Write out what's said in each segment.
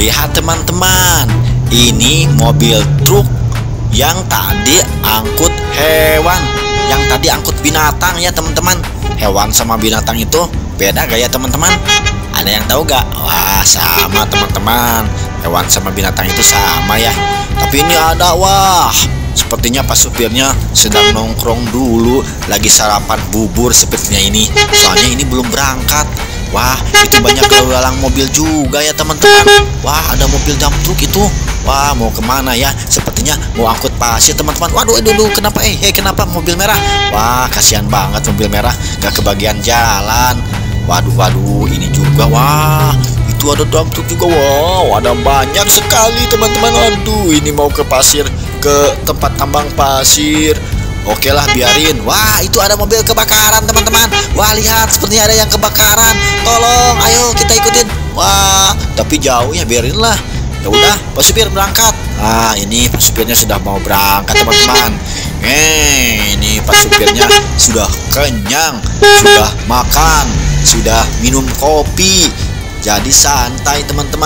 Lihat teman-teman, ini mobil truk yang tadi angkut hewan, yang tadi angkut binatang ya teman-teman. Hewan sama binatang itu beda gak ya teman-teman? Ada yang tahu gak? Wah, sama teman-teman. Hewan sama binatang itu sama ya. Tapi ini ada, wah, sepertinya pas supirnya sedang nongkrong dulu, lagi sarapan bubur sepertinya ini. Soalnya ini belum berangkat. Wah, itu banyak lalu lalang mobil juga ya teman-teman. Wah, ada mobil dump truk itu. Wah, mau kemana ya? Sepertinya mau angkut pasir teman-teman. Waduh, kenapa? Kenapa mobil merah? Wah, kasihan banget mobil merah, gak kebagian jalan. Waduh, ini juga. Wah, itu ada dump truk juga. Wow, ada banyak sekali teman-teman. Aduh, ini mau ke pasir, ke tempat tambang pasir. Oke lah, biarin. Wah, itu ada mobil kebakaran teman-teman. Wah, lihat, sepertinya ada yang kebakaran. Tolong, ayo kita ikutin. Wah, tapi jauh ya, biarin lah. Ya udah, Pak supir berangkat. Ah, ini Pak supirnya sudah mau berangkat teman-teman. Ini Pak supirnya sudah kenyang, sudah makan, sudah minum kopi. Jadi santai teman-teman.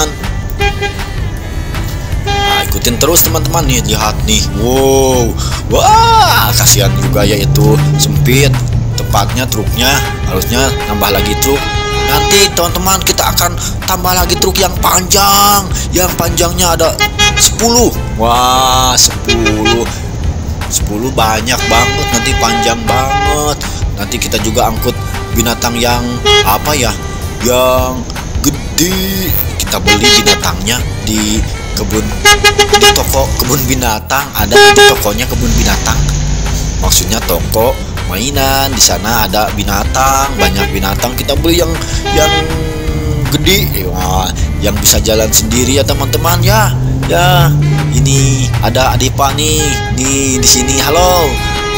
Nah, ikutin terus teman-teman nih, lihat nih. Wow, wah, kasihan juga ya, itu sempit tempatnya truknya, harusnya nambah lagi truk. Nanti teman-teman kita akan tambah lagi truk yang panjang, yang panjangnya ada 10. Wah, 10 banyak banget, nanti panjang banget. Nanti kita juga angkut binatang yang apa ya, yang gede. Kita beli binatangnya di toko kebun binatang. Ada di tokonya kebun binatang, maksudnya toko mainan. Di sana ada binatang, banyak binatang. Kita beli yang gede. Wah, yang bisa jalan sendiri ya teman-teman ya. Ya, ini ada Adipa nih di sini. Halo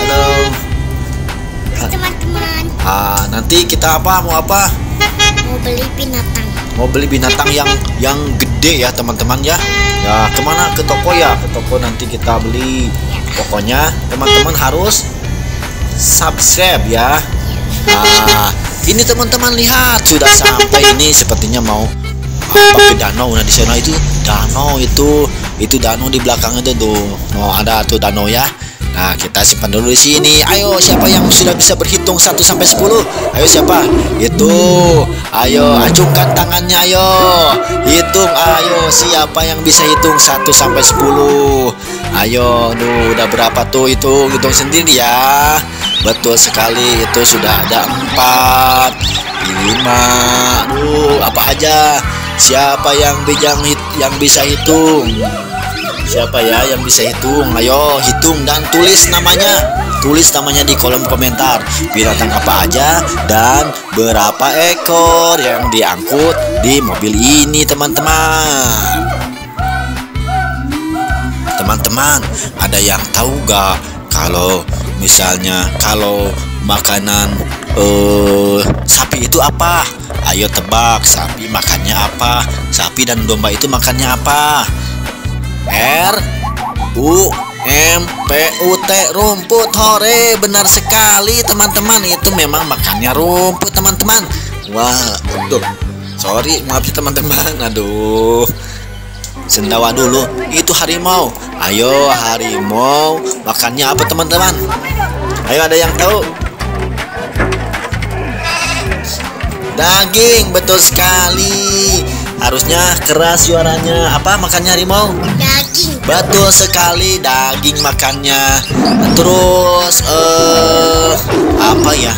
teman-teman. Nanti kita mau apa? Mau beli binatang yang gede ya teman-teman ya. Ya, kemana? Ke toko ya. Ke toko nanti kita beli. Pokoknya teman-teman harus subscribe ya. Nah, ini teman-teman lihat, sudah sampai ini. Sepertinya mau ke danau. Nah, di sana itu danau, itu danau di belakang itu tuh. Oh, ada tuh danau ya. Nah, kita simpan dulu di sini. Ayo, siapa yang sudah bisa berhitung 1 sampai 10? Ayo, siapa? Itu. Ayo, acungkan tangannya, ayo. Hitung, ayo. Siapa yang bisa hitung 1 sampai 10? Ayo, udah berapa tuh? Hitung sendiri ya. Betul sekali, itu sudah ada 4, 5. Apa aja? Siapa yang bisa hitung? Siapa ya yang bisa hitung? Ayo hitung dan tulis namanya. Tulis namanya di kolom komentar. Binatang apa aja dan berapa ekor yang diangkut di mobil ini teman-teman. Teman-teman, ada yang tahu gak kalau misalnya kalau makanan sapi itu apa? Ayo tebak, sapi makannya apa? Sapi dan domba itu makannya apa? RUMPUT, rumput. Hore, benar sekali teman-teman. Itu memang makannya rumput teman-teman. Wah, aduh, sorry, maaf ya teman-teman. Aduh, sendawa dulu. Itu harimau. Ayo, harimau makannya apa teman-teman? Ayo, ada yang tahu? Daging, betul sekali. Harusnya keras suaranya. Apa makannya harimau? Daging. Betul sekali, daging makannya. Terus apa ya?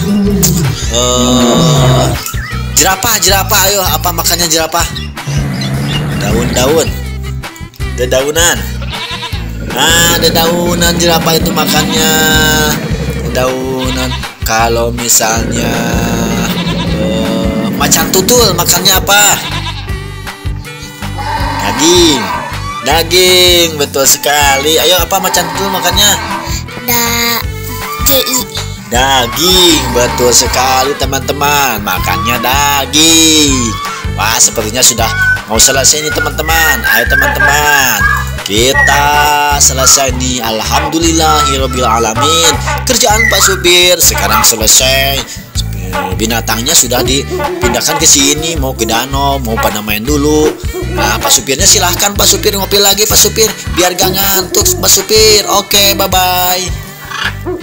Jerapah. Ayo, apa makannya jerapah? Dedaunan. Nah, dedaunan jerapah itu makannya dedaunan. Kalau misalnya macan tutul makannya apa? Daging, betul sekali. Ayo, apa macan tutul makannya? Daging, betul sekali teman-teman. Makannya daging. Wah, sepertinya sudah mau selesai nih teman-teman. Ayo teman-teman, kita selesai nih. Alhamdulillahirobbilalamin. Kerjaan Pak supir sekarang selesai. binatangnya sudah dipindahkan ke sini, mau ke danau, mau pada main dulu. Nah, Pak supirnya silahkan Pak supir, ngopi lagi Pak supir, biar gak ngantuk Pak supir. Oke, bye-bye.